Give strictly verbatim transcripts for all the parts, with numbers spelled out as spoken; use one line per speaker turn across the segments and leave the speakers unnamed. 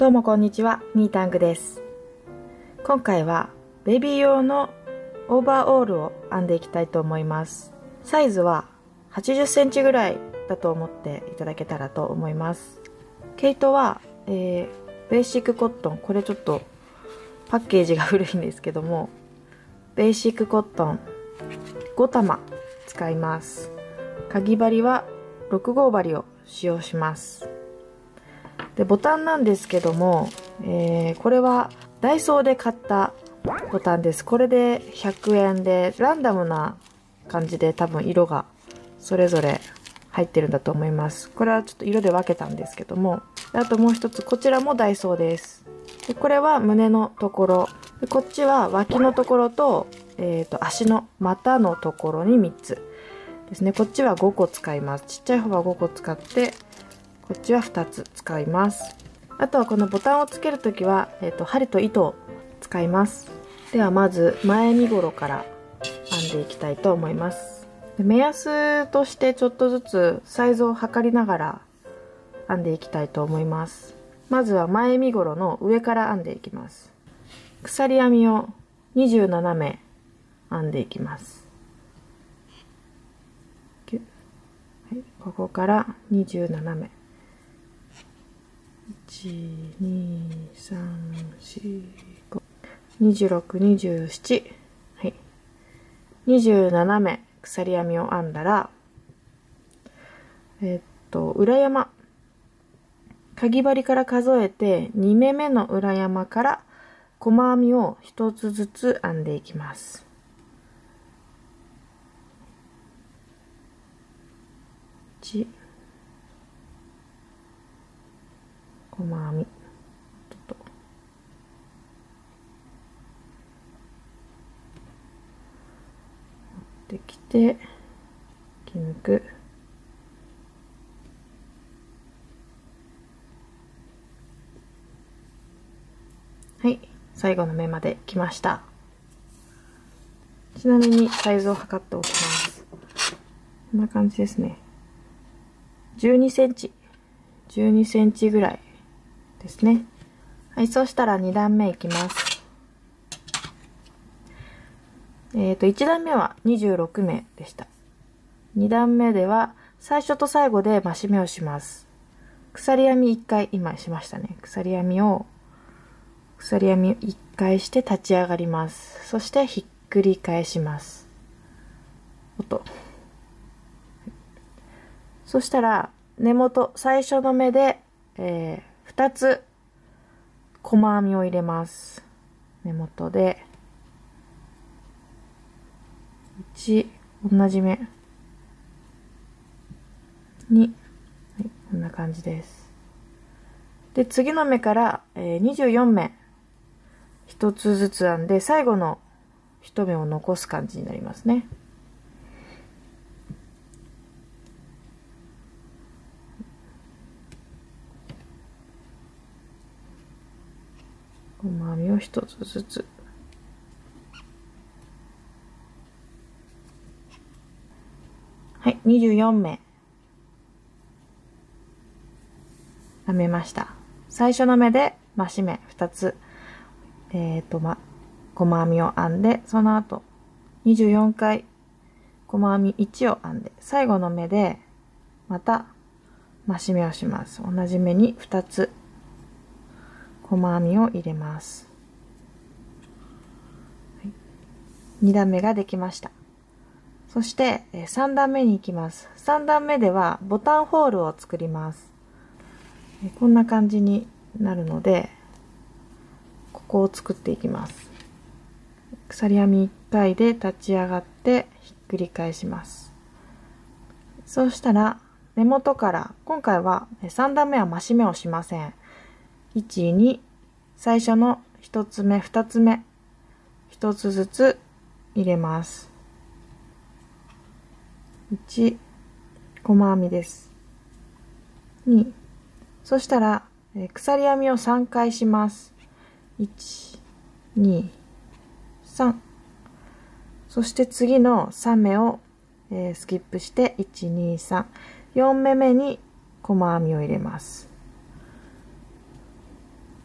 どうもこんにちは、みーたんぐです。今回はベビー用のオーバーオールを編んでいきたいと思います。サイズははちじゅっセンチぐらいだと思っていただけたらと思います。毛糸は、えー、ベーシックコットン、これちょっとパッケージが古いんですけども、ベーシックコットンごたま使います。かぎ針はろく号針を使用します。でボタンなんですけども、えー、これはダイソーで買ったボタンです。これでひゃくえんでランダムな感じで多分色がそれぞれ入ってるんだと思います。これはちょっと色で分けたんですけども、あともう一つこちらもダイソーです。でこれは胸のところで、こっちは脇のところと、えー、と足の股のところにみっつですね。こっちはごこ使います。ちっちゃい方はごこ使って、こっちはふたつ使います。あとはこのボタンをつけるときは、えー、と針と糸を使います。ではまず前身頃から編んでいきたいと思います。で目安としてちょっとずつサイズを測りながら編んでいきたいと思います。まずは前身頃の上から編んでいきます。鎖編みをにじゅうななめ編んでいきます。はい、ここからにじゅうななめ。いち、に、さん、し、ご、にじゅうろく、にじゅうなな、はい。にじゅうななめ鎖編みを編んだら、えっと、裏山。かぎ針から数えてにめめの裏山から細編みをひとつずつ編んでいきます。いち、細編み。ちょっと持ってきて、引き抜く。はい、最後の目まで来ました。ちなみにサイズを測っておきます。こんな感じですね。じゅうにセンチ。じゅうにセンチぐらいですね。はい、そうしたらに段目いきます。えっと、いち段目はにじゅうろくめでした。に段目では最初と最後で増し目をします。鎖編みいっかい、今しましたね。鎖編みを、鎖編みいっかいして立ち上がります。そしてひっくり返します。音。そしたら根元、最初の目で、えー、ふたつ細編みを入れます。根元でいち、同じ目に、はい、こんな感じです。で次の目から、えー、にじゅうよんめひとつずつ編んで、最後のいち目を残す感じになりますね。細編みをひとつずつ。はい、にじゅうよんめ編めました。最初の目で増し目ふたつ、えっとま細編みを編んで、その後にじゅうよんかい細編みいちを編んで、最後の目でまた増し目をします。同じ目にふたつ細編みを入れます。はい、に段目ができました。そしてさん段目に行きます。さん段目ではボタンホールを作ります。こんな感じになるので、ここを作っていきます。鎖編みいっかいで立ち上がってひっくり返します。そうしたら根元から、今回はさん段目は増し目をしません。いち、に、最初のひとつめ、ふたつめ、ひとつずつ入れます。いち、細編みです。に、そしたら鎖編みをさんかいします。いち、に、さん。そして次のさんめを、えー、スキップしていち、に、さん。よんめめに細編みを入れます。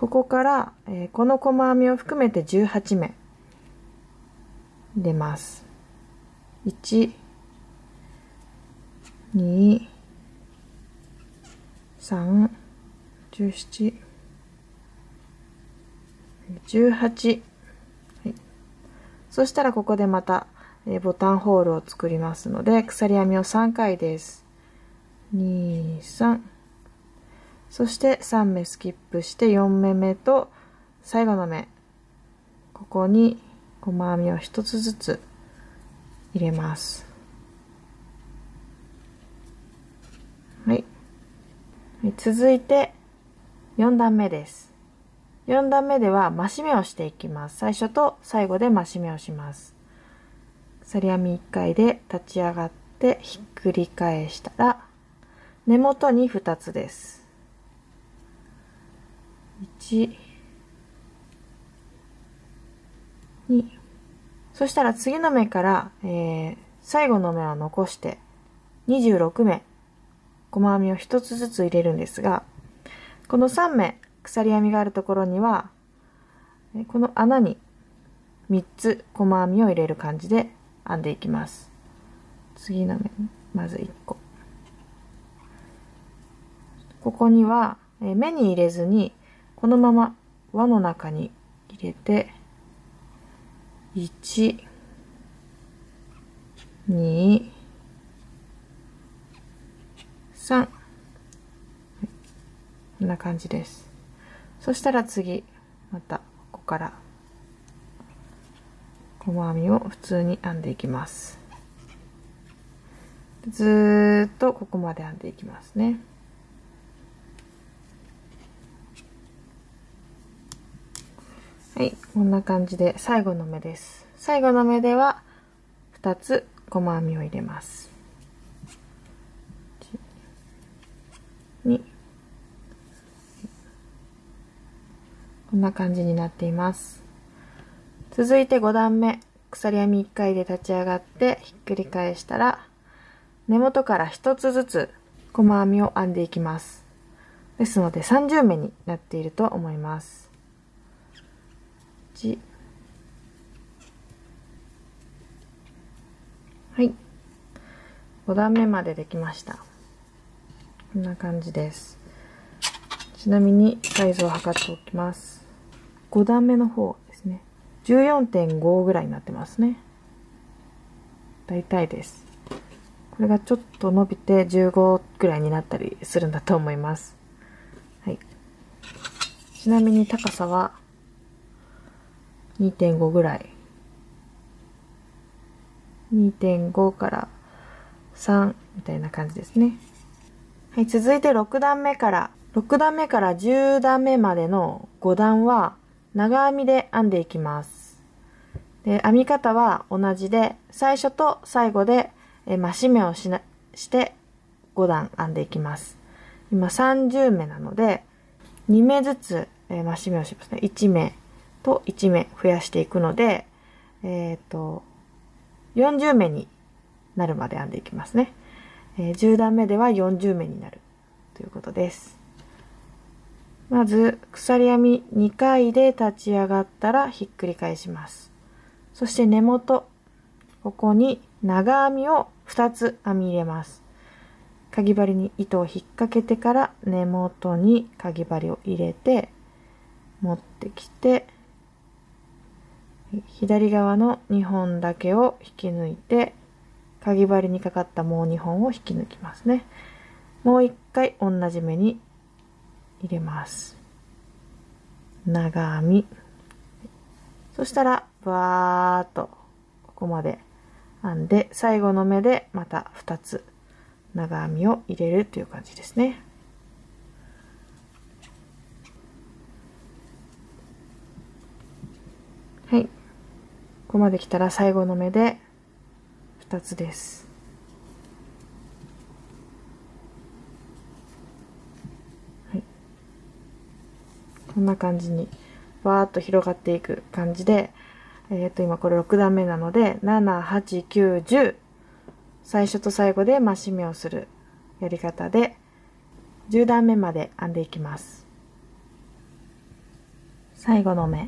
ここから、えー、この細編みを含めてじゅうはちめ入れます。いち、に、さん、じゅうなな、じゅうはち、はい、そしたらここでまた、えー、ボタンホールを作りますので、鎖編みをさんかいです。に、さん、そしてさんめスキップしてよんめめと最後の目、ここに細編みをひとつずつ入れます。はい、はい、続いてよんだんめです。よんだんめでは増し目をしていきます。最初と最後で増し目をします。鎖編みいっかいで立ち上がってひっくり返したら根元にふたつです。いち、に、そしたら次の目から、えー、最後の目を残してにじゅうろくめ細編みをひとつずつ入れるんですが、このさんめ鎖編みがあるところにはこの穴にみっつ細編みを入れる感じで編んでいきます。次の目、まずいっこ、ここには目に入れずにこのまま輪の中に入れていち、に、さん、はい、こんな感じです。そしたら次またここから細編みを普通に編んでいきます。ずーっとここまで編んでいきますね。はい、こんな感じで最後の目です。最後の目ではふたつ細編みを入れます。に、こんな感じになっています。続いてごだんめ、鎖編みいっかいで立ち上がってひっくり返したら根元からひとつずつ細編みを編んでいきます。ですのでさんじゅうめになっていると思います。いち、はい、ごだんめまでできました。こんな感じです。ちなみにサイズを測っておきます。ごだんめの方ですね、じゅうよんてんご ぐらいになってますね。だいたいです。これがちょっと伸びてじゅうごぐらいになったりするんだと思います。はい、ちなみに高さは にてんご ぐらい、にてんご からさんみたいな感じですね。はい、続いてろくだんめからろくだんめからじゅうだんめまでのごだんは長編みで編んでいきます。で、編み方は同じで、最初と最後でえ増し目をしなしてごだん編んでいきます。今さんじゅうめなのでにめずつえ増し目をしますね。いちめといちめ増やしていくので、えっとよんじゅうめになるまで編んでいきますね。えー、じゅうだんめではよんじゅうめになるということです。まず鎖編みにかいで立ち上がったらひっくり返します。そして根元、ここに長編みをふたつ編み入れます。かぎ針に糸を引っ掛けてから根元にかぎ針を入れて持ってきて、左側のにほんだけを引き抜いて、かぎ針にかかったもうにほんを引き抜きますね。もう一回同じ目に入れます。長編み。そしたらバーっとここまで編んで、最後の目でまたふたつ長編みを入れるという感じですね。はい、ここまで来たら最後の目でふたつです。はい、こんな感じにバーっと広がっていく感じで、えっと今これろくだんめなのでなな、はち、きゅう、じゅう、最初と最後で増し目をするやり方でじゅうだんめまで編んでいきます。 最後の目。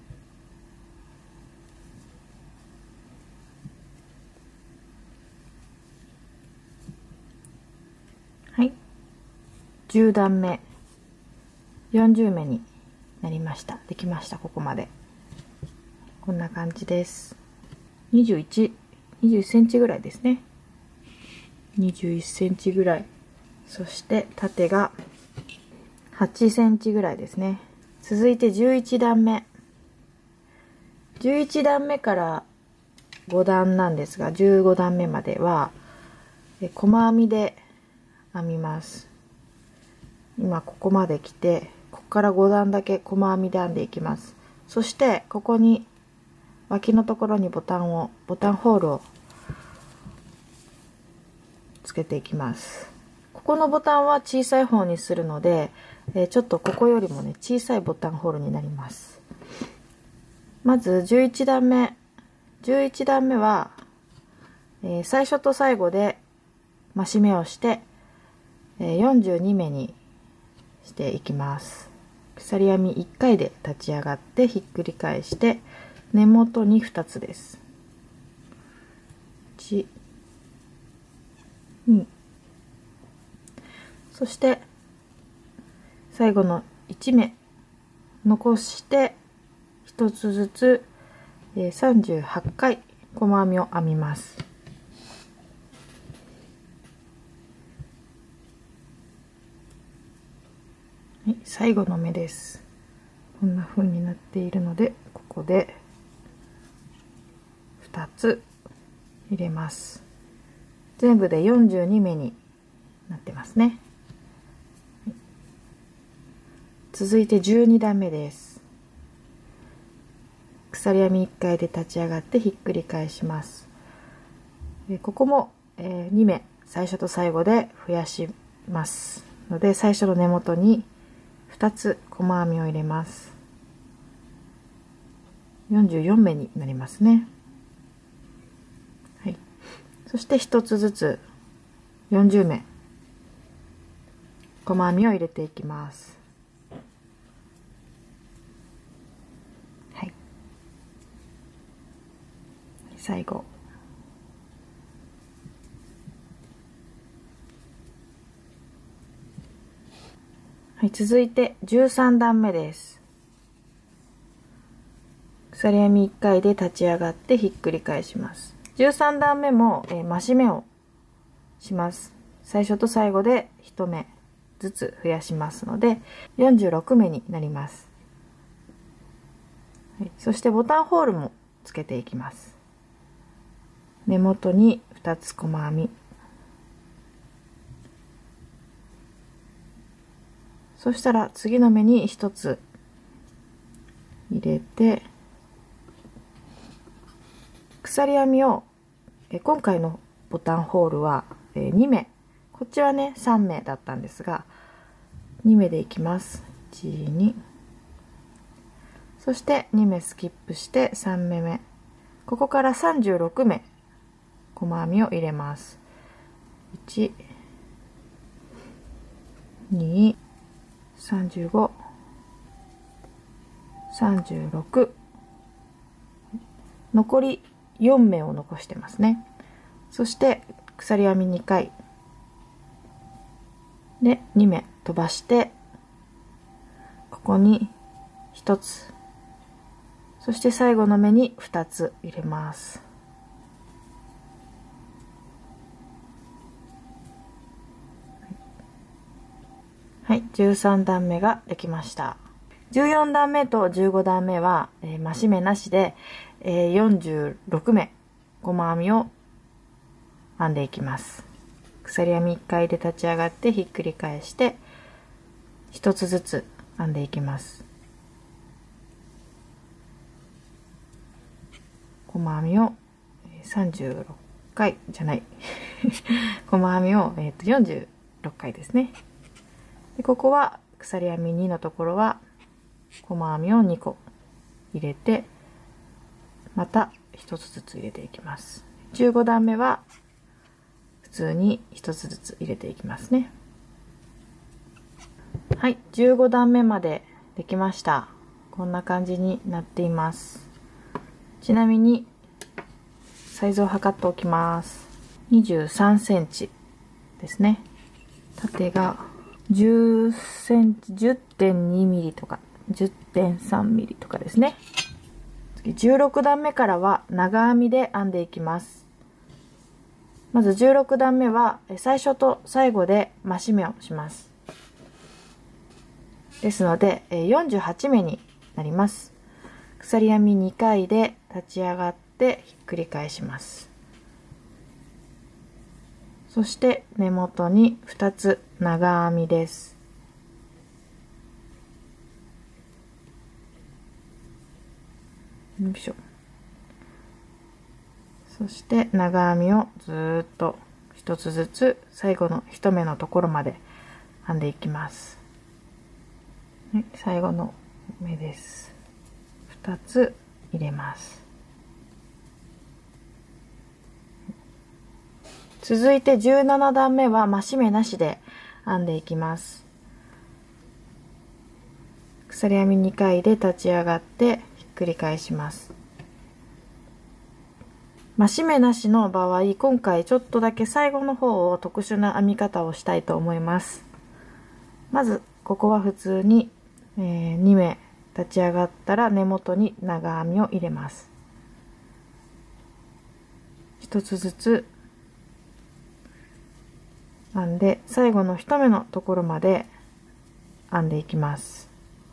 はい、じゅう段目、よんじゅう目になりました。できました。ここまでこんな感じです。にじゅういち、にじゅういっセンチぐらいですね。にじゅういっセンチぐらい。そして縦がはちセンチぐらいですね。続いてじゅういち段目。じゅういち段目からご段なんですが、じゅうご段目までは細編みで編みます。今ここまで来て、ここからご段だけ細編みで編んでいきます。そしてここに脇のところにボタンをボタンホールをつけていきます。ここのボタンは小さい方にするので、えー、ちょっとここよりもね小さいボタンホールになります。まずじゅういち段目、じゅういち段目は、えー、最初と最後で増し目をして、えー、よんじゅうに目にしていきます。鎖編みいっかいで立ち上がってひっくり返して根元にふたつです。いち、に、そして最後のいち目残してひとつずつさんじゅうはちかい細編みを編みます。はい、最後の目です。こんな風になっているので、ここでふたつ入れます。全部でよんじゅうに目になってますね。はい、続いてじゅうに段目です。鎖編みいっかいで立ち上がってひっくり返します。ここもに目最初と最後で増やしますので、最初の根元にふたつ細編みを入れます。よんじゅうよん目になりますね。はい、そしてひとつずつよんじゅう目細編みを入れていきます。はい、最後はい、続いてじゅうさん段目です。鎖編みいっかいで立ち上がってひっくり返します。じゅうさん段目も、えー、増し目をします。最初と最後でいち目ずつ増やしますのでよんじゅうろく目になります。はい、そしてボタンホールもつけていきます。根元にふたつ細編み、そしたら次の目にひとつ入れて、鎖編みをえ今回のボタンホールはえに目、こっちはねさん目だったんですがに目でいきます。いち、に、そしてに目スキップしてさん目目、ここからさんじゅうろく目細編みを入れます。いち、に、さんじゅうご、さんじゅうろく、残りよん目を残してますね。そして鎖編みにかいでに目飛ばして、ここにひとつ、そして最後の目にふたつ入れます。はい、じゅうさん段目ができました。じゅうよん段目とじゅうご段目は、えー、増し目なしで、えー、よんじゅうろく目細編みを編んでいきます。鎖編みいっかいで立ち上がってひっくり返してひとつずつ編んでいきます。細編みをさんじゅうろっかいじゃない細編みを、えー、とよんじゅうろっかいですね。でここは鎖編みにのところは細編みをにこ入れて、またひとつずつ入れていきます。じゅうご段目は普通にひとつずつ入れていきますね。はい、じゅうご段目までできました。 こんな感じになっています。ちなみにサイズを測っておきます。にじゅうさんセンチですね。縦がじゅっセンチ、じゅってんにミリとか じゅってんさんミリとかですね。次じゅうろく段目からは長編みで編んでいきます。まずじゅうろく段目は最初と最後で増し目をします。ですのでよんじゅうはち目になります。鎖編みにかいで立ち上がってひっくり返します。そして根元にふたつ長編みです。よいしょ。そして長編みをずーっと一つずつ最後の一目のところまで編んでいきます。はい、最後の目です。ふたつ入れます。続いてじゅうなな段目は増し目なしで編んでいきます。鎖編みにかいで立ち上がってひっくり返します。増し目なしの場合、今回ちょっとだけ最後の方を特殊な編み方をしたいと思います。まずここは普通に、えー、に目立ち上がったら根元に長編みを入れます。一つずつ編んで最後の一目のところまで編んでいきます。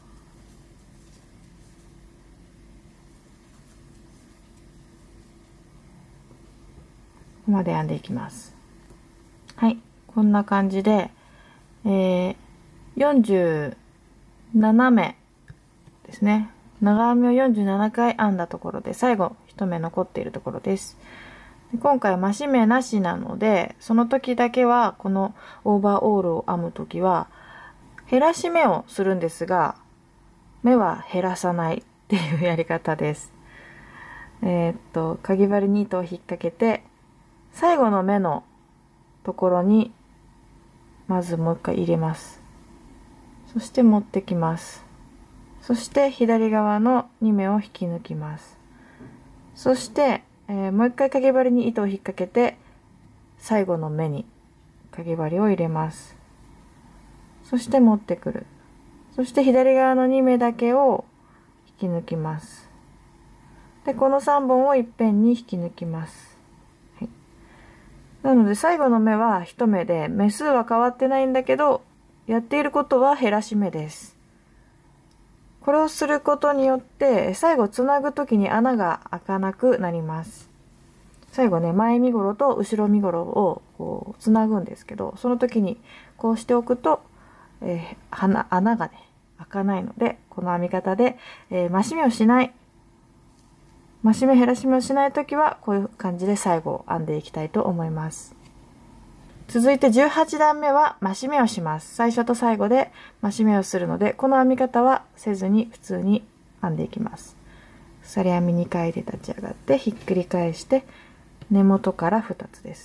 ここまで編んでいきます。はい、こんな感じで、えー、よんじゅうなな目ですね。長編みをよんじゅうななかい編んだところで最後一目残っているところです。今回増し目なしなので、その時だけはこのオーバーオールを編む時は減らし目をするんですが、目は減らさないっていうやり方です。えー、っとかぎ針に糸を引っ掛けて最後の目のところにまずもう一回入れます。そして持ってきます。そして左側のに目を引き抜きます。そしてえー、もう一回かぎ針に糸を引っ掛けて最後の目にかぎ針を入れます。そして持ってくる。そして左側のに目だけを引き抜きます。でこのさんぼんをいっぺんに引き抜きます。はい、なので最後の目は一目で目数は変わってないんだけど、やっていることは減らし目です。これをすることによって最後つなぐ時に穴が開かなくなります。最後ね、前身ごろと後ろ身ごろをこうつなぐんですけど、その時にこうしておくと、えー、穴, 穴がね開かないので、この編み方で、えー、増し目をしない増し目減らし目をしない時はこういう感じで最後編んでいきたいと思います。続いてじゅうはち段目は増し目をします。最初と最後で増し目をするので、この編み方はせずに普通に編んでいきます。鎖編みにかいで立ち上がってひっくり返して根元からふたつです。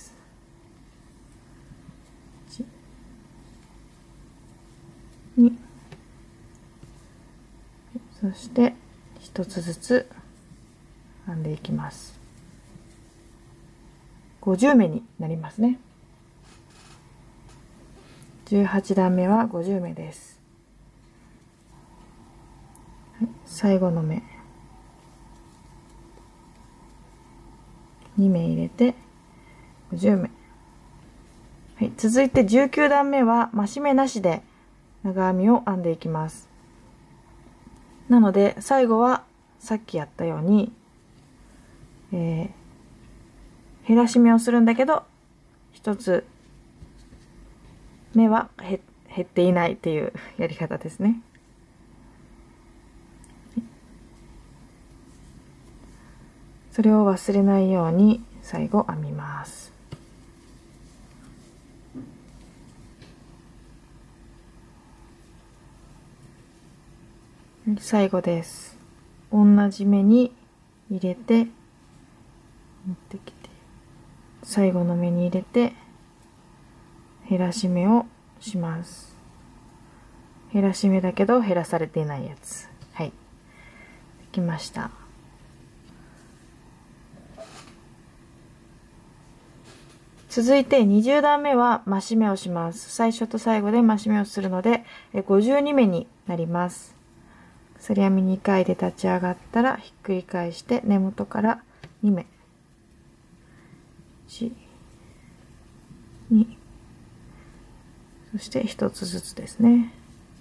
にそしてひとつずつ編んでいきます。ごじゅう目になりますね。じゅうはち段目はごじゅう目です。はい、最後の目に目入れてごじゅう目、はい、続いてじゅうきゅう段目は増し目なしで長編みを編んでいきます。なので最後はさっきやったように、えー、減らし目をするんだけど一つ目は減っていないっていうやり方ですね。それを忘れないように最後編みます。最後です。同じ目に入れて持ってきて最後の目に入れて減らし目をします。減らし目だけど減らされていないやつ。はい。 きました。続いてにじゅう段目は増し目をします。最初と最後で増し目をするのでごじゅうに目になります。鎖編みにかいで立ち上がったらひっくり返して根元からに目、いち、に、そしてひとつずつですね。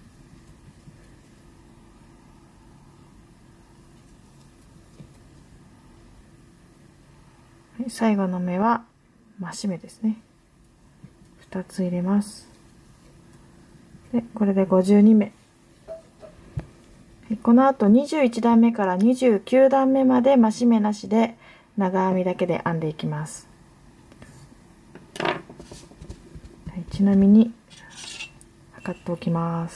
はい、最後の目は増し目ですね。ふたつ入れます。で、これでごじゅうに目。この後にじゅういち段目からにじゅうきゅう段目まで増し目なしで長編みだけで編んでいきます。はい、ちなみに測っておきます。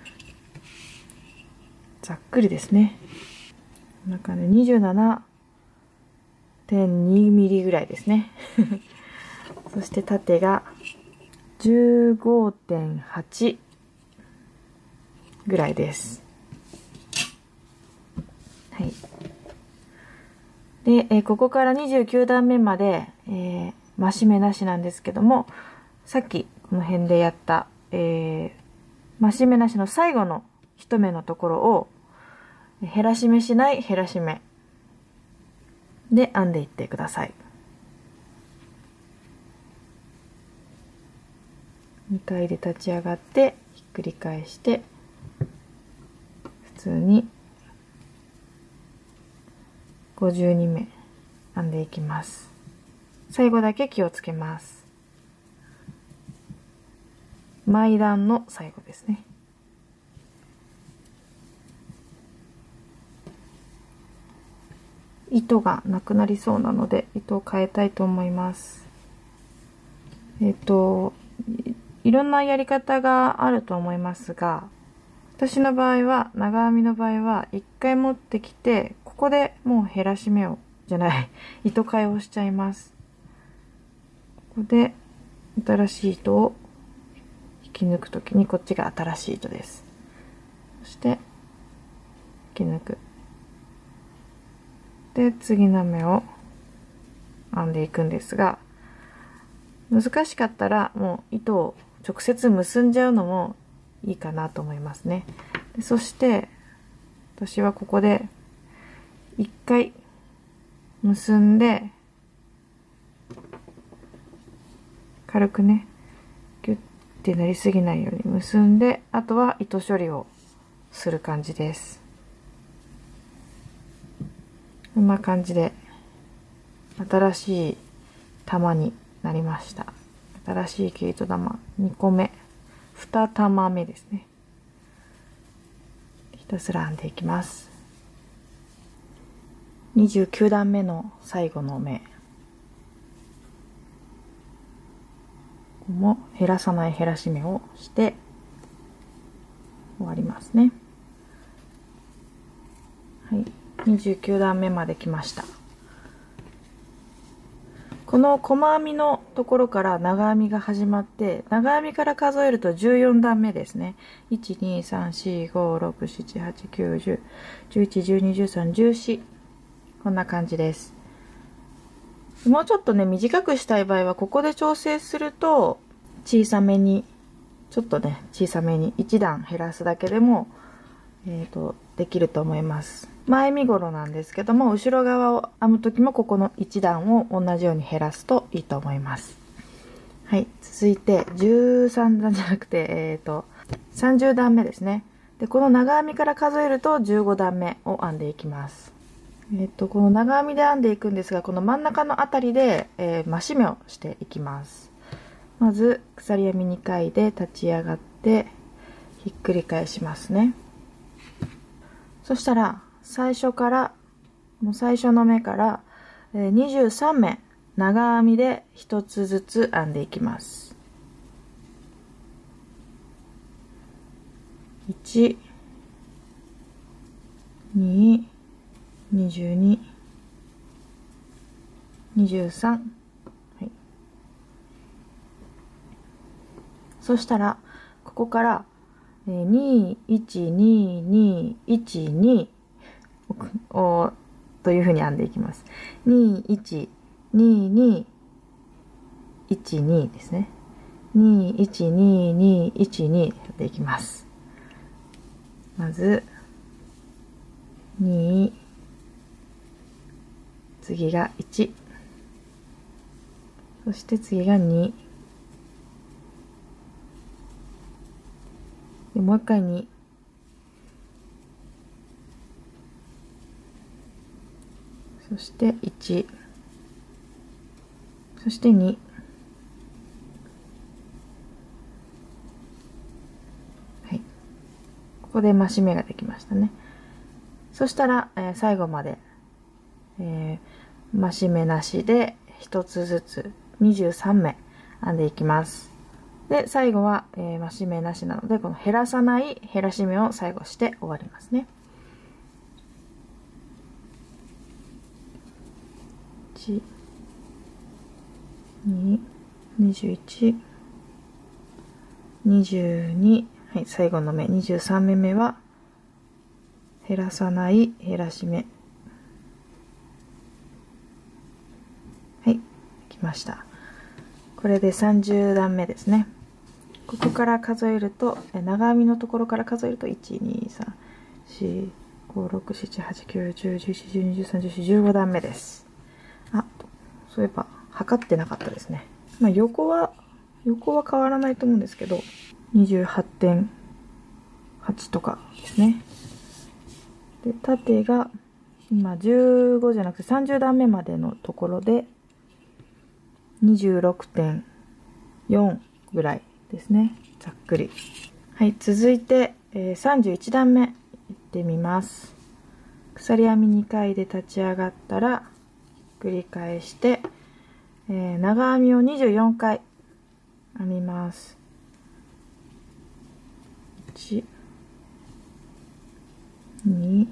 ざっくりですね。こんな感じで にじゅうななてんにミリぐらいですね。そして縦が じゅうごてんはち ぐらいです。はい。で、えー、ここからにじゅうきゅう段目まで、えー、増し目なしなんですけども、さっきこの辺でやった、えー、増し目なしの最後の一目のところを減らし目しない減らし目で編んでいってください。にかいで立ち上がってひっくり返して普通にごじゅうに目編んでいきます。最後だけ気をつけます。前段の最後ですね。糸がなくなりそうなので糸を変えたいと思います。えっといろんなやり方があると思いますが、私の場合は長編みの場合は一回持ってきてここでもう減らし目をじゃない糸替えをしちゃいます。ここで新しい糸を引き抜くときにこっちが新しい糸です。そして引き抜く。で次の目を編んでいくんですが、難しかったらもう糸を直接結んじゃうのもいいかなと思いますね。でそして私はここで一回結んで軽くねギュッてなりすぎないように結んで、あとは糸処理をする感じです。こんな感じで新しい玉になりました。新しい毛糸玉にこめ、に玉目ですね。ひたすら編んでいきます。にじゅうきゅう段目の最後の目、ここも減らさない減らし目をして終わりますね。はい、にじゅうきゅう段目まで来ました。この細編みのところから長編みが始まって、長編みから数えるとじゅうよん段目ですね。いち、に、さん、し、ご、ろく、しち、はち、きゅう、じゅう、じゅういち、じゅうに、じゅうさん、じゅうよん。こんな感じです。もうちょっとね、短くしたい場合は、ここで調整すると、小さめに、ちょっとね、小さめにいち段減らすだけでも、えっと、できると思います。前身頃なんですけども、後ろ側を編む時もここのいち段を同じように減らすといいと思います。はい、続いてじゅうさん段じゃなくて、えっと、さんじゅう段目ですね。で、この長編みから数えるとじゅうご段目を編んでいきます。えっと、この長編みで編んでいくんですが、この真ん中のあたりで、えー、増し目をしていきます。まず、鎖編みにかいで立ち上がって、ひっくり返しますね。そしたら、最初から、もう最初の目から、えー、にじゅうさん目、長編みでひとつずつ編んでいきます。いち、に、にじゅうに、にじゅうさん、はい。そしたら、ここから、えー、に、いち、に、に、いち、に、 をというふうに編んでいきます。に、いち、に、に、いち、にですね。に、いち、に、に、いち、にやっていきます。まず、に、次がいち、そして次がに、でもう一回に、そしていち、そしてに、はい、ここで増し目ができましたね。そしたら、えー、最後まで、えー、増し目なしで一つずつにじゅうさんめ編んでいきます。で、最後は、えー、増し目なしなので、この減らさない減らし目を最後して終わりますね。いち、に、にじゅういち、にじゅうに、はい、最後の目、にじゅうさんめめは、減らさない減らし目。はい、きました。これでさんじゅうだんめですね。ここから数えると、長編みのところから数えると、いち、に、さん、よん、ご、ろく、なな、はち、きゅう、じゅう、じゅういち、じゅうに、じゅうさん、じゅうよん、じゅうごだんめです。あ、そういえば、測ってなかったですね。まあ、横は、横は変わらないと思うんですけど、にじゅうはちてんはち とかですね。で、縦が、今じゅうごじゃなくてさんじゅうだんめまでのところで、にじゅうろくてんよん ぐらいですね。ざっくり。はい、続いて、えー、さんじゅういちだんめいってみます。鎖編みにかいで立ち上がったら、ひっくり返して、えー、長編みをにじゅうよんかい編みます。いち、に、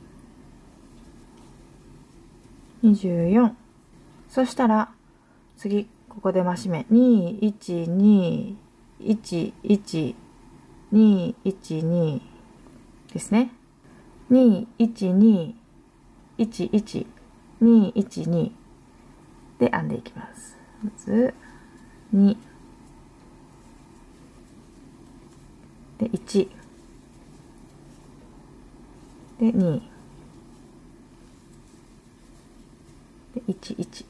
にじゅうよん。そしたら、次、ここで増し目。に、いち、に、いち、いち、に、いち、にですね。に、いち、に、いち、いち、に、いち、にで編んでいきます。まず、に、で、いち、で、に、で、いち、いち、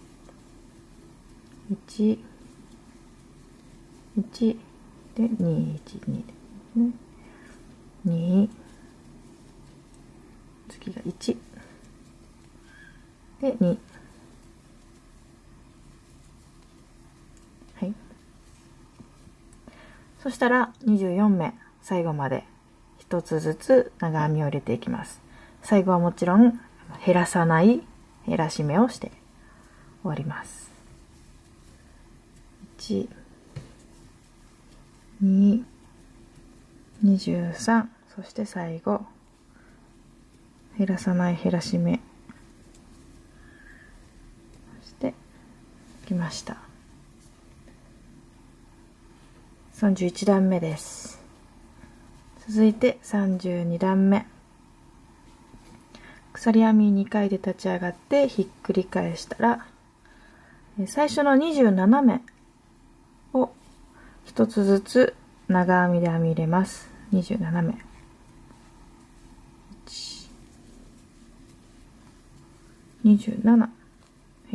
いち、いち、で、に、いち、にですね。に、次がいち、で、に。はい。そしたら、にじゅうよんめ、最後まで一つずつ長編みを入れていきます。最後はもちろん、減らさない減らし目をして終わります。いち、に、にじゅうさん、そして最後、減らさない減らし目。そして、きました。さんじゅういちだんめです。続いてさんじゅうにだんめ。鎖編みにかいで立ち上がってひっくり返したら、最初のにじゅうななめを一つずつ長編みで編み入れます。にじゅうななめ。にじゅうなな。はい。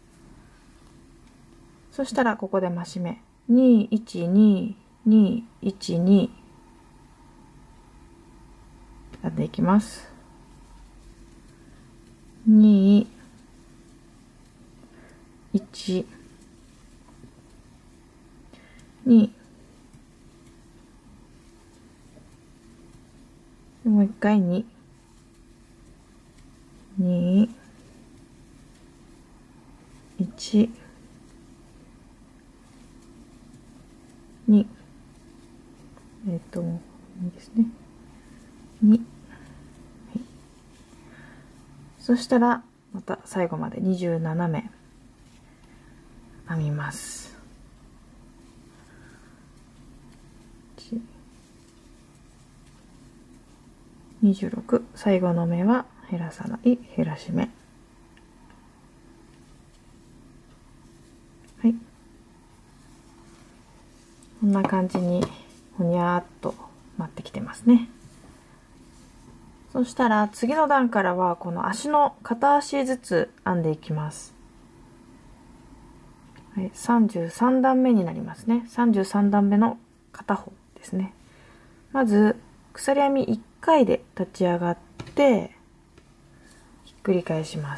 そしたらここで増し目。に、いち、に、に、いち、にやっていきます。に、いち、に、もう一回に、に、いち、に、えっと、にですね。に、はい。そしたら、また最後までにじゅうななめ編みます。にじゅうろく、最後の目は減らさない減らし目。はい、こんな感じにほにゃーっと待ってきてますね。そしたら次の段からはこの足の片足ずつ編んでいきます。はい、さんじゅうさんだんめになりますね。さんじゅうさんだんめの片方ですね。まず鎖編みいっかいで立ち上がってひっくり返します。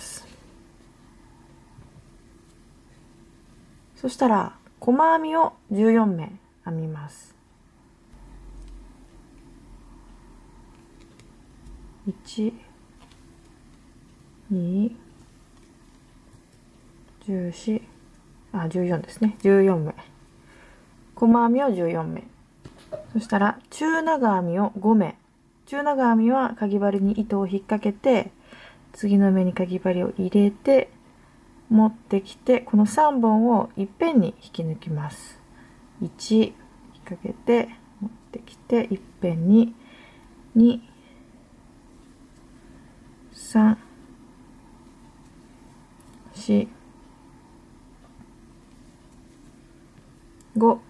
そしたら細編みをじゅうよんめ編みます。いち、に、じゅうよん、あ、じゅうよんですね。じゅうよんめ。細編みをじゅうよんめ。そしたら中長編みをごめ。中長編みはかぎ針に糸を引っ掛けて、次の目にかぎ針を入れて、持ってきて、このさんぼんをいっぺんに引き抜きます。いち、引っ掛けて、持ってきて、いっぺんに、に、さん、し、ご。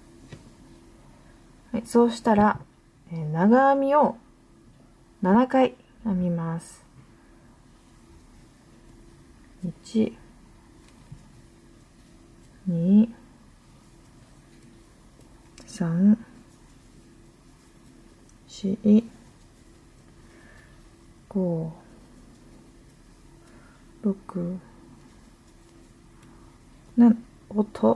はい、そうしたら、えー、長編みをななかい編みます。いち、に、さん、し、ご、ろく、なな、音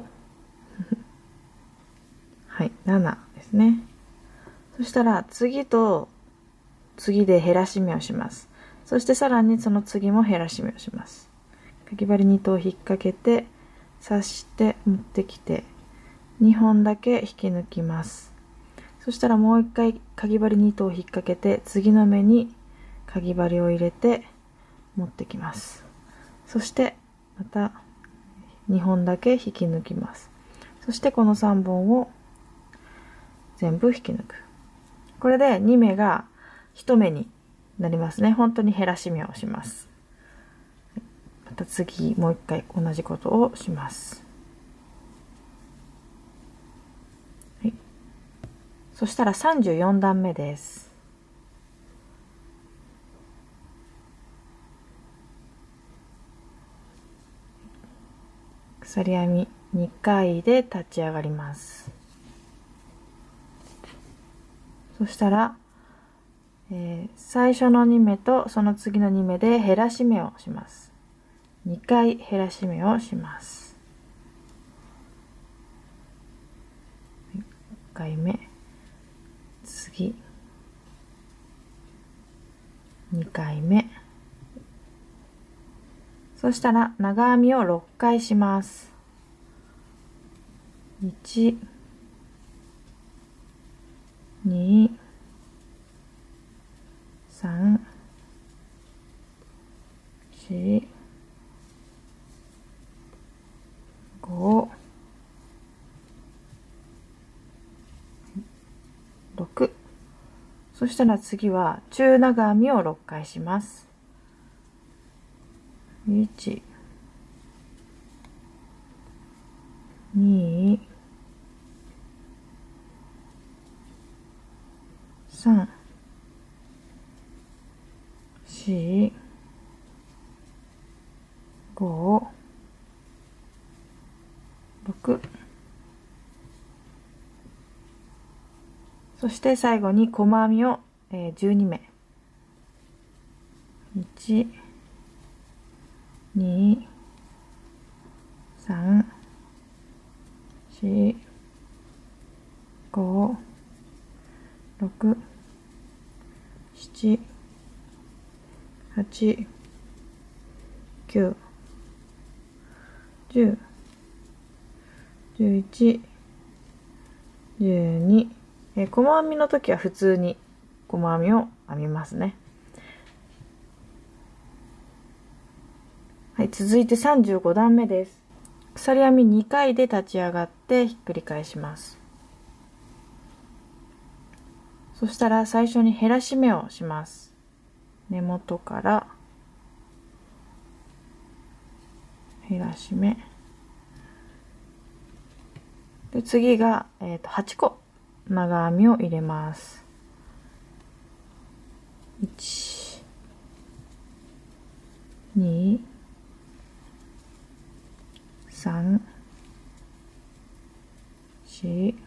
はい、ななですね。そしたら次と次で減らし目をします。そしてさらにその次も減らし目をします。かぎ針に糸を引っ掛けて刺して持ってきてにほんだけ引き抜きます。そしたらもう一回かぎ針に糸を引っ掛けて次の目にかぎ針を入れて持ってきます。そしてまたにほんだけ引き抜きます。そしてこのさんぼんを全部引き抜く。これでにめがいち目になりますね。本当に減らし目をします。また次もう一回同じことをします。はい、そしたらさんじゅうよんだんめです。鎖編みにかいで立ち上がります。そしたら、えー、最初のにめとその次のにめで減らし目をします。にかい減らし目をします。いっかいめ、次、にかいめ。そしたら長編みをろっかいします。いち、に、さん、し、ご、ろく。そしたら次は中長編みをろっかいします。いち、に、さん、し、ご、ろく。そして最後に細編みを、えー、じゅうにめ。いち、に、さん、し、ご、ろく、しち、はち、きゅう、じゅう、じゅういち、じゅうに、えー、細編みの時は普通に細編みを編みますね。はい、続いてさんじゅうごだんめです。鎖編みにかいで立ち上がってひっくり返します。そしたら最初に減らし目をします。 根元から減らし目で、次が、えー、とはちこ長編みを入れます。いち、に、さん、し、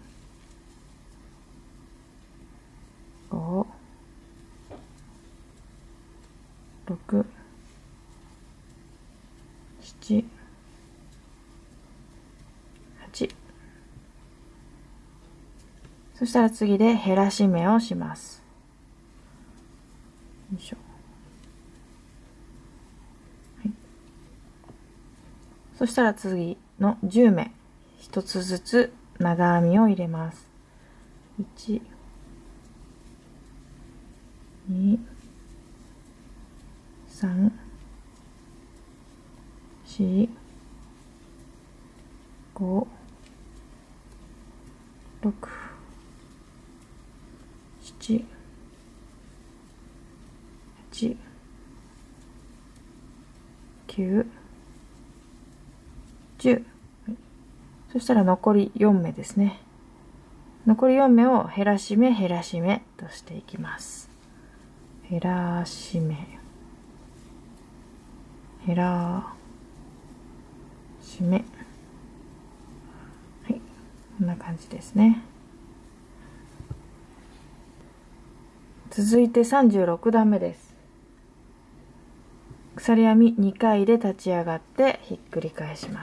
ご、ろく、しち、はち。そしたら次で減らし目をします。よいしょ。はい、そしたら次のじゅうめひとつずつ長編みを入れます。いち、に、さん、よん、ご、ろく、しち、はち、きゅう、じゅう。そしたら残りよんめですね。残りよんめを減らし目減らし目としていきます。減らし目、減らし目。はい、こんな感じですね。続いてさんじゅうろくだんめです。鎖編みにかいで立ち上がってひっくり返します。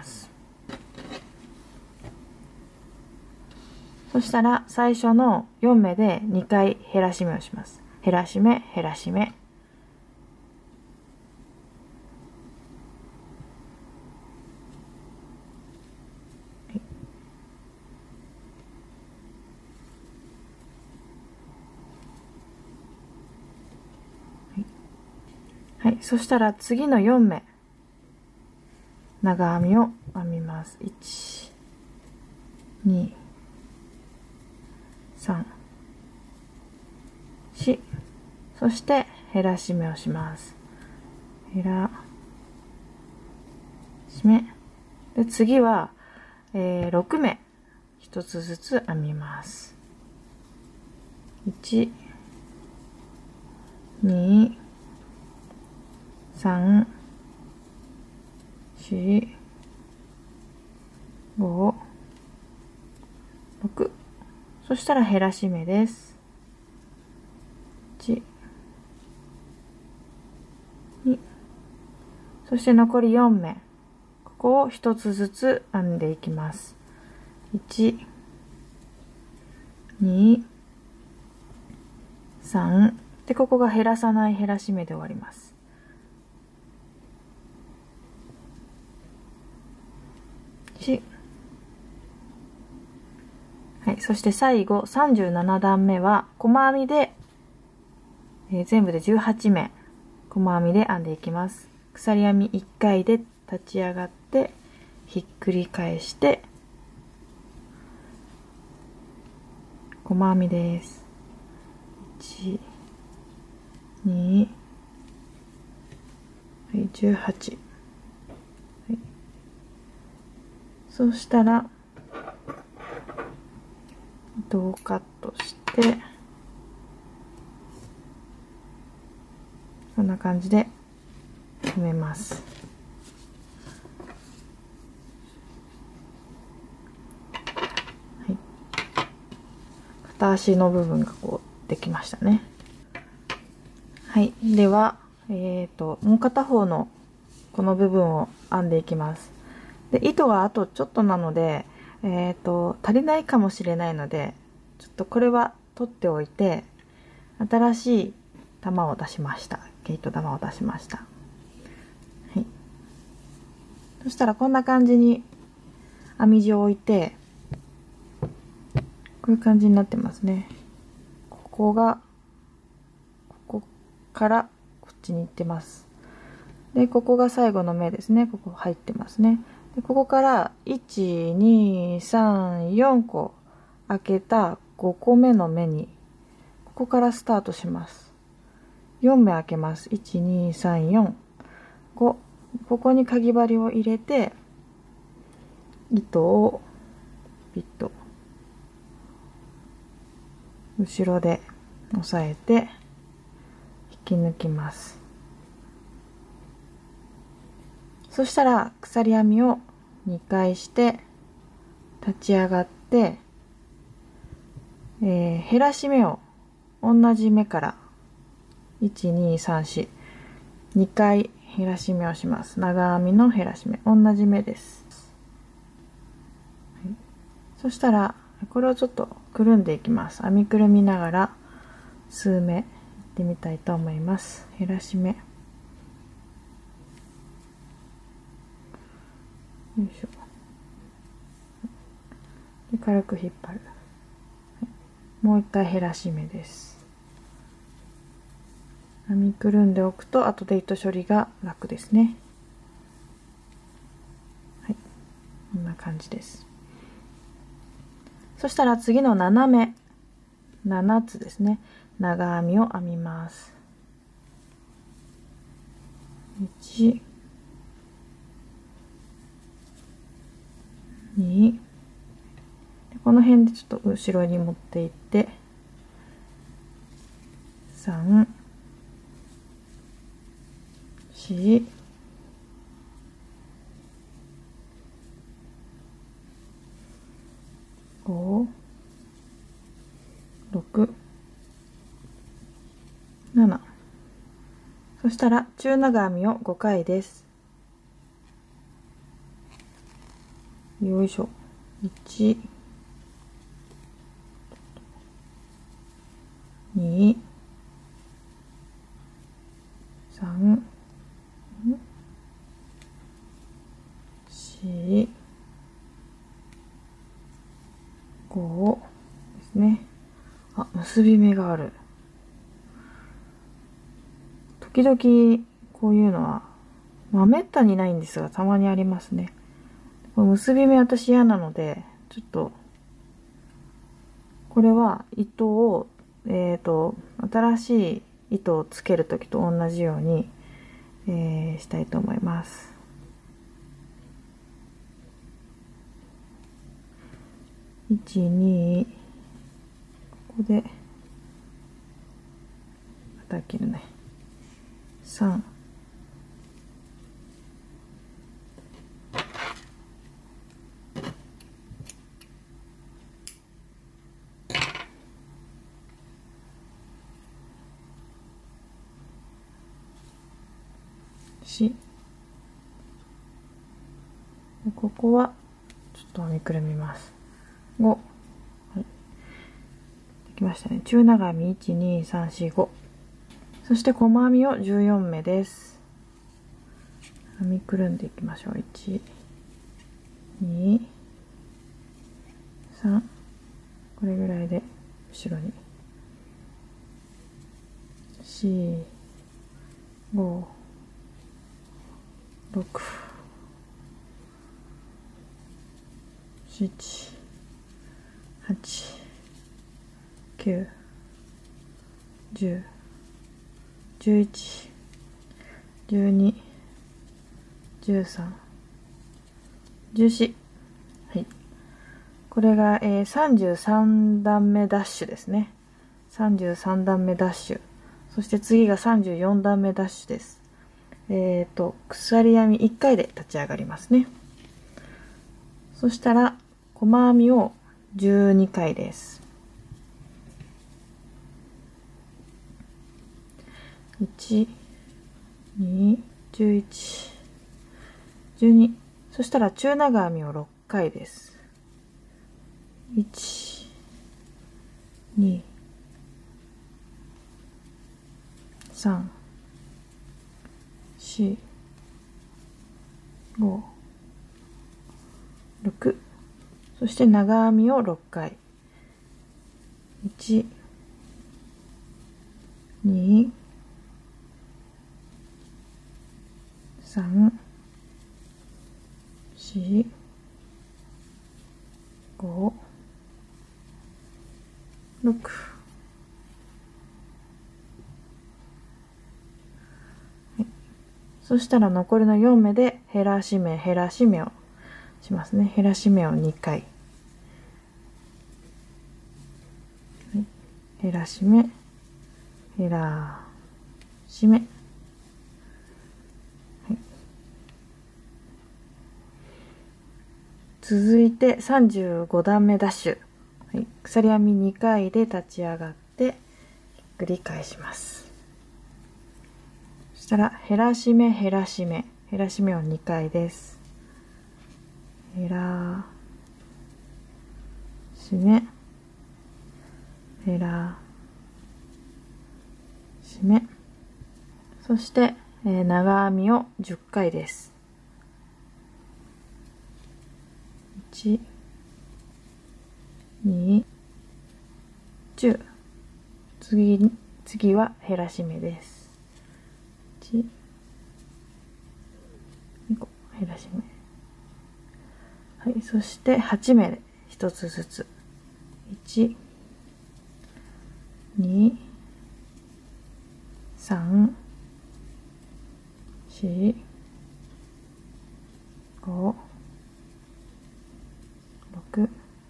そしたら最初のよんめでにかい減らし目をします。減らし目減らし目。はい、そしたら次のよんめ長編みを編みます。いち、に、さん、し、そして減らし目をします。減らし目で、次は、えー、ろくめひとつずつ編みます。いち、に、さん、よん、ご、ろく。そしたら減らし目です。いち、に、そして残りよんめ、ここをひとつずつ編んでいきます。いち、に、さんで、ここが減らさない減らし目で終わります。いち、はい、そして最後さんじゅうななだんめは細編みで、えー、全部でじゅうはちめ細編みで編んでいきます。鎖編みいっかいで立ち上がってひっくり返して細編みです。いち、に、はい、じゅうはち、はい、そしたら糸をカットしてこんな感じで留めます。はい、片足の部分がこうできましたね。はい、では、えーと、もう片方のこの部分を編んでいきます。で、糸があとちょっとなので、えーと、足りないかもしれないので、ちょっとこれは取っておいて、新しい玉を出しました。毛糸玉を出しました。はい。そしたらこんな感じに編み地を置いて、こういう感じになってますね。ここが、ここからこっちに行ってます。で、ここが最後の目ですね。ここ入ってますね。で、ここからいち、に、さん、よんこ開けたごこめの目に、ここからスタートします。 よんめ開けます。いち、に、さん、よん、ご。ここにかぎ針を入れて、糸をピッと後ろで押さえて引き抜きます。そしたら鎖編みをにかいして立ち上がって、えー、減らし目を同じ目からいち、に、さん、よん、にかい減らし目をします。長編みの減らし目、同じ目です。はい、そしたらこれをちょっとくるんでいきます。編みくるみながら数目いってみたいと思います。減らし目、よいしょ。で軽く引っ張る。はい、もう一回減らし目です。編みくるんでおくと後で糸処理が楽ですね。はい、こんな感じです。そしたら次の斜めななつですね、長編みを編みます。いち、に、この辺でちょっと後ろに持っていってさん、よん、ご、ろく、なな。そしたら中長編みをごかいです。よいしょ。いち、に、さん、よん、ごですね。あ、結び目がある。時々こういうのは、まあ、めったにないんですが、たまにありますね。これ結び目私嫌なので、ちょっと、これは糸を、えっと、新しい糸をつけるときと同じように、えー、したいと思います。いち、に、ここで、また切るね。さん、し、ここはちょっと編みくるみます。ご、はい、できましたね。中長編みいち、に、さん、よん、ご。そして細編みをじゅうよんめです。編みくるんでいきましょう。いち、に、さん、これぐらいで後ろによん、ご、ろく、なな、はち、きゅう、じゅう、じゅういち、じゅうに、じゅうさん、じゅうよん。はい。これが、えー、さんじゅうさんだんめダッシュですね。さんじゅうさんだんめダッシュ。そして次がさんじゅうよんだんめダッシュです。えっと、鎖編みいっかいで立ち上がりますね。そしたら、細編みをじゅうにかいです。いち、に、じゅういち、じゅうに。そしたら中長編みをろっかいです。いち、に、さん、よん、ご、ろく。そして長編みをろっかい。いち、に、さん、よん、ご、ろく。 そしたら残りのよん目で減らし目減らし目をしますね。減らし目をにかい、はい、減らし目減らし目、はい、続いてさんじゅうごだんめダッシュ、はい、鎖編みにかいで立ち上がってひっくり返します。そしたら減らし目減らし目減らし目をにかいです。減らし目減らし目、そして、えー、長編みをじゅっかいです。いち、に、じゅう、次次は減らし目です。いち、にこ減らし目、はい、そしてはち目でひとつずつ、いち、に、さん、し、ご、ろく、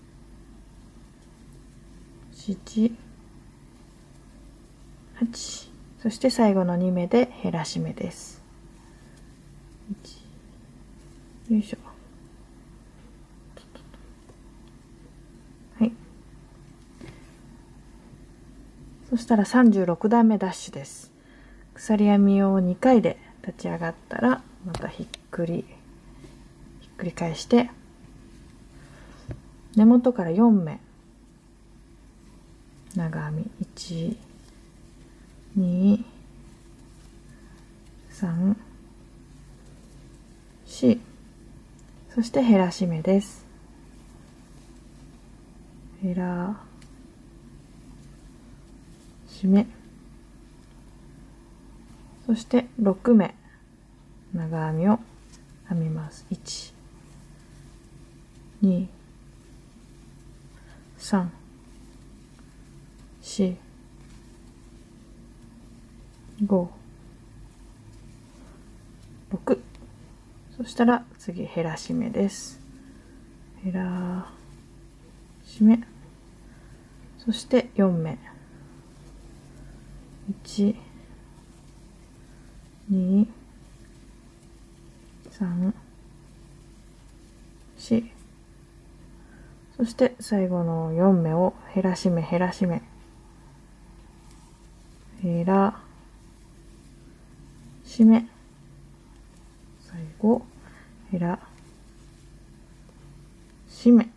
しち、はち、そして最後のに目で減らし目です。いち、よいしょ、はい、そしたらさんじゅうろくだんめダッシュです。鎖編みをにかいで立ち上がったらまたひっくりひっくり返して根元からよん目長編みいち、に、さん、し、そして減らし目です。減らし目、そしてろく目長編みを編みます。いち、に、さん、し、ご、ろく、そしたら次減らし目です。減らし目、そしてよん目、いち、に、さん、し、そして最後のよん目を減らし目減らし目減らし目、最後減らし目、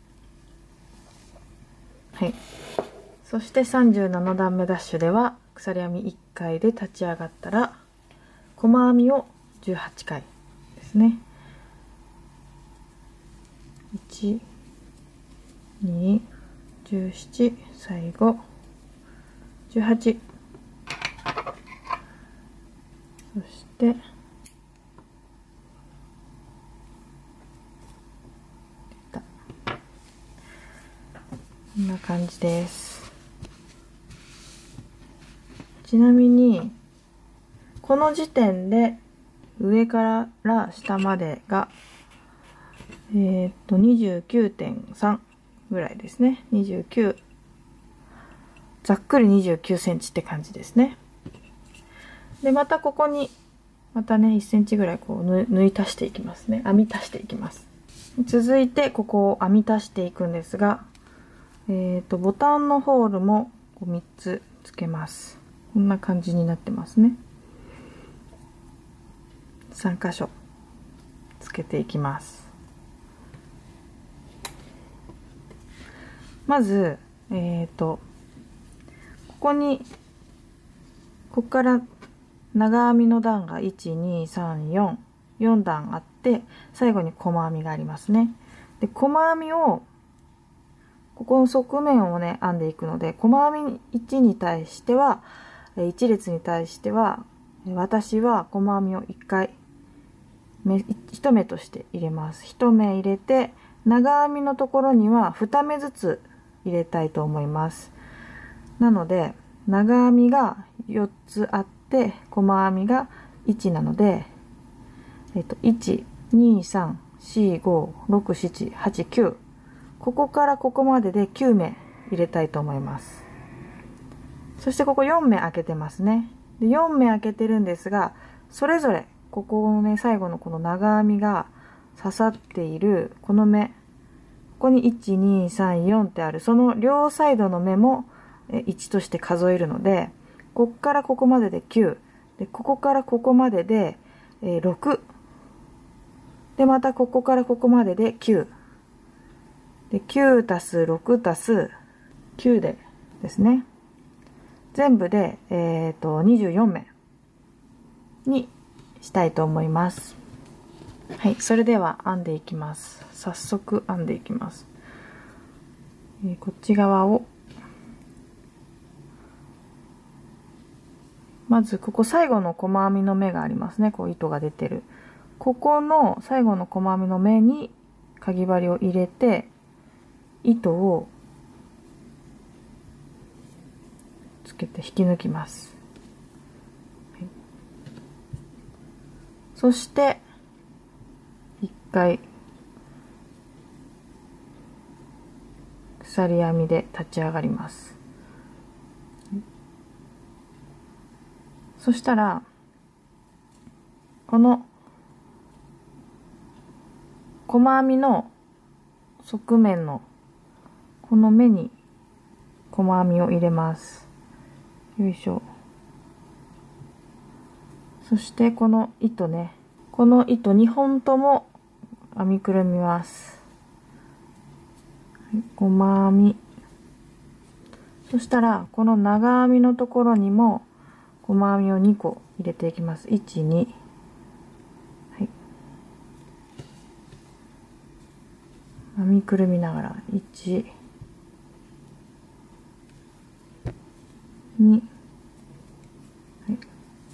はい、そしてさんじゅうななだんめダッシュでは鎖編みいっかいで立ち上がったら細編みをじゅうはちかいですね。いち、に、じゅうなな、最後じゅうはち、そしてこんな感じです。ちなみにこの時点で上から下までがえー、っと にじゅうきゅうてんさん ぐらいですね。にじゅうきゅう、ざっくりにじゅうきゅうセンチって感じですね。でまたここにまたねいっセンチぐらいこう縫い足していきますね。編み足していきます。続いてここを編み足していくんですが、えー、っとボタンのホールもこうみっつつけます。こんな感じになってますね。さんかしょつけていきます。まずえっとここにここから長編みの段がいち、に、さん、よん、よんだんあって最後に細編みがありますね。で細編みをここの側面をね編んでいくので、細編みいちに対してはいち列に対しては私は細編みをいっかい目いち目として入れます。いち目入れて長編みのところにはに目ずつ入れたいと思います。なので長編みがよっつあって細編みがいちなのでえっと、いち、に、さん、よん、ご、ろく、なな、はち、きゅう。ここからここまでできゅうめ入れたいと思います。そしてここよんめ開けてますね。で、よんめ開けてるんですが、それぞれ、ここのね、最後のこの長編みが刺さっている、この目。ここにいち、に、さん、よんってある、その両サイドの目もいちとして数えるので、こっからここまでできゅう。で、ここからここまででろく。で、またここからここまでできゅう。で、きゅうたすろくたすきゅうでですね。全部で、えっと、にじゅうよんめにしたいと思います。はい、それでは編んでいきます。早速編んでいきます。えー、こっち側を、まずここ最後の細編みの目がありますね。こう糸が出てる。ここの最後の細編みの目にかぎ針を入れて、糸をつけて引き抜きます。はい、そして一回鎖編みで立ち上がります。そしたらこの細編みの側面のこの目に細編みを入れます。よいしょ。そしてこの糸ね、この糸にほんとも編みくるみます。はい、細編み。そしたらこの長編みのところにも細編みをにこ入れていきます。いち、に。はい。編みくるみながらいち、に、はい、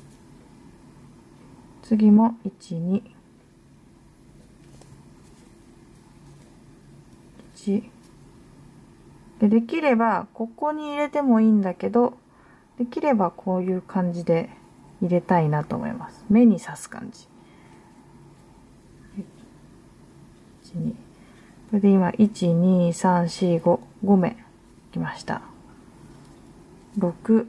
次もいち、に、いちで、できればここに入れてもいいんだけど、できればこういう感じで入れたいなと思います。目に刺す感じ。はい、いち、に。これで今いち、に、さん、よん、ご、ごめきました。ろく、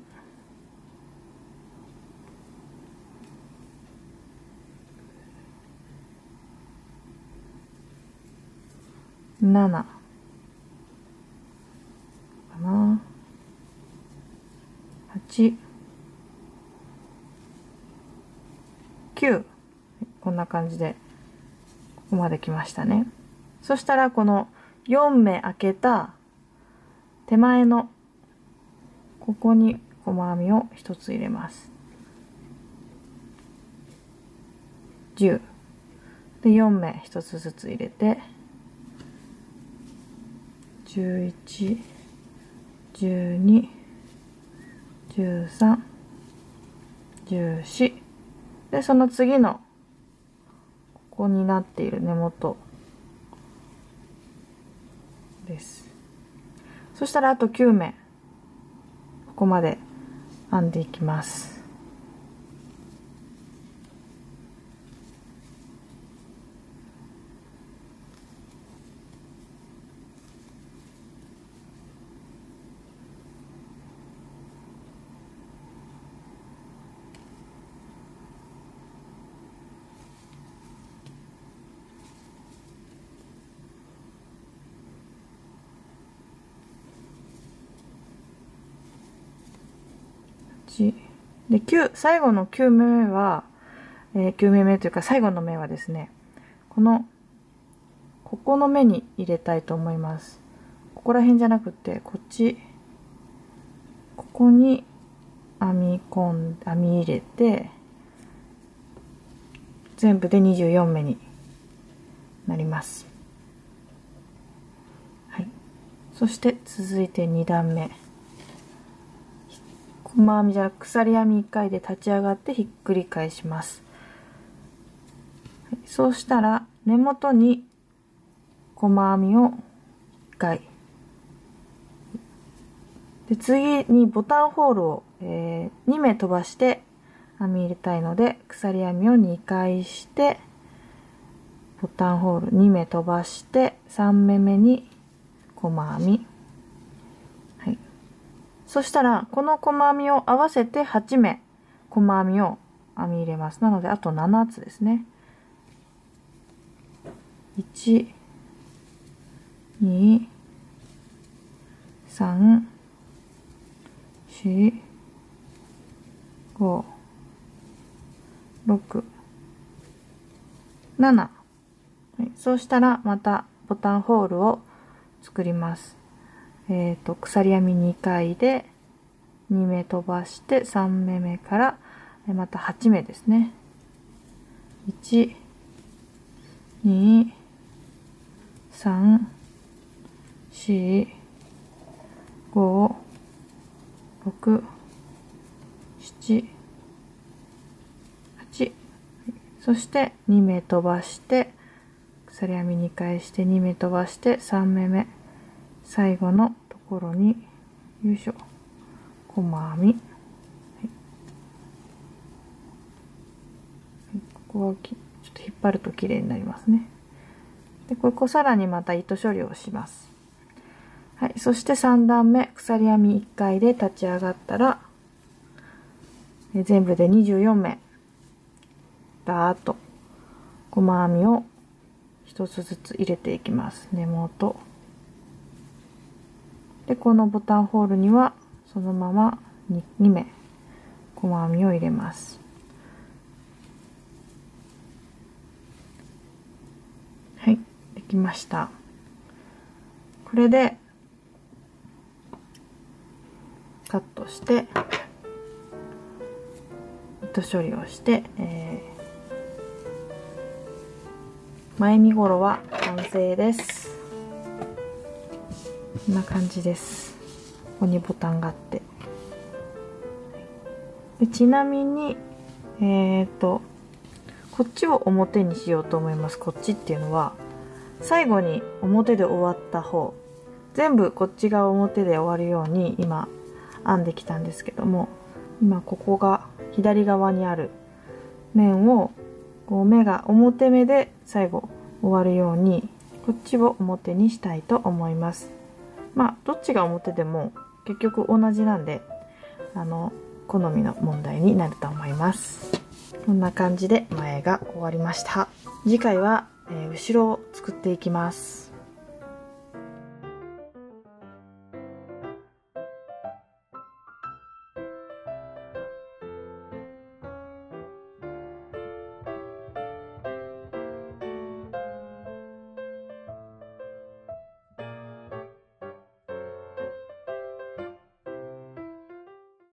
ななかな、はち、きゅう、こんな感じでここまで来ましたね。そしたらこのよんめ開けた手前のここに細編みをひとつ入れます。じゅうでよんめひとつずつ入れてじゅういち、じゅうに、じゅうさん、じゅうよんで、その次のここになっている根元です。そしたらあときゅうめここまで編んでいきます。できゅう最後のきゅうめめは、えー、きゅうめめというか最後の目はですね、このここの目に入れたいと思います。ここら辺じゃなくてこっち、ここに編み込ん編み入れて全部でにじゅうよんめになります。はい、そして続いてに段目、細編みじゃ鎖編みいっかいで立ち上がってひっくり返します。はい、そうしたら根元に細編みをいっかいで、次にボタンホールを、えー、にめ飛ばして編み入れたいので鎖編みをにかいしてボタンホールに目飛ばしてさん目目に細編み、はい、そしたらこの細編みを合わせてはち目細編みを編み入れます。なのであとななつですね。いち、に、さん、よん、ご、ろく、なな、はい、そうしたらまたボタンホールを作ります。えっと鎖編みにかいでに目飛ばしてさん目目からまたはち目ですね。いち、に、さん、よん、ご、ろく、なな、はち、そしてに目飛ばして鎖編みにかいしてに目飛ばしてさん目目、最後のところによいしょ細編み、はい、ここはちょっと引っ張ると綺麗になりますね。でここさらにまた糸処理をします。はい、そしてさん段目鎖編みいっかいで立ち上がったら全部でにじゅうよん目だーっと細編みをひとつずつ入れていきます。根元でこのボタンホールにはそのまま 2, に目細編みを入れます。はい、できました。これでカットして糸処理をして、えー、前身ごろは完成です。こんな感じです。ここにボタンがあって、でちなみにえっとこっちを表にしようと思います。こっちっていうのは最後に表で終わった方、全部こっちが表で終わるように今編んできたんですけども、今ここが左側にある面をこう目が表目で最後終わるようにこっちを表にしたいと思います。まあどっちが表でも結局同じなんで、あの好みの問題になると思います。こんな感じで前が終わりました。次回は、えー、後ろを作っていきます。